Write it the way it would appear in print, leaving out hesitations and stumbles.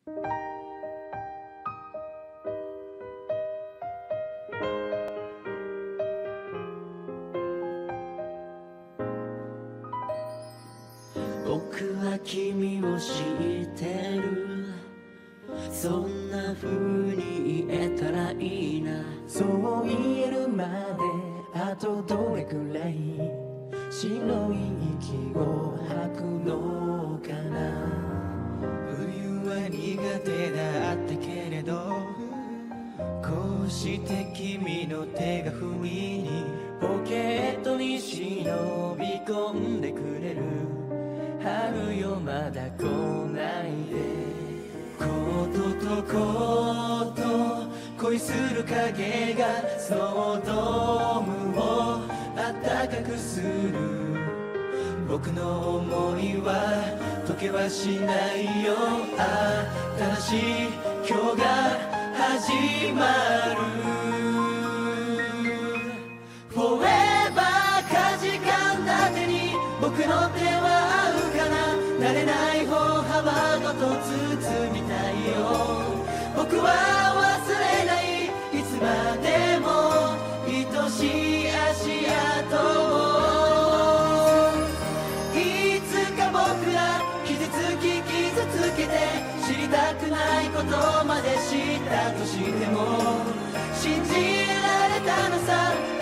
僕は君を知ってる、そんな風に言えたらいいな。 そう言えるまであとどれくらい白い息を吐くのかな。 冬は苦手だったけれど、こうして君の手が不意にポケットに忍び込んでくれる。春よまだ来ないで。 こととこと恋する影がスノードームを暖かくする。僕の想いは溶けはしないよ。新しい今日が始まる。 Forever かじかんだ手に僕の手は合うかな。慣れない歩幅ごと包みたいよ。僕は忘れない、いつまでも愛しい足跡を。いつか僕ら傷つき傷つけて知りたくないことまで知ったとしても信じられたのさ。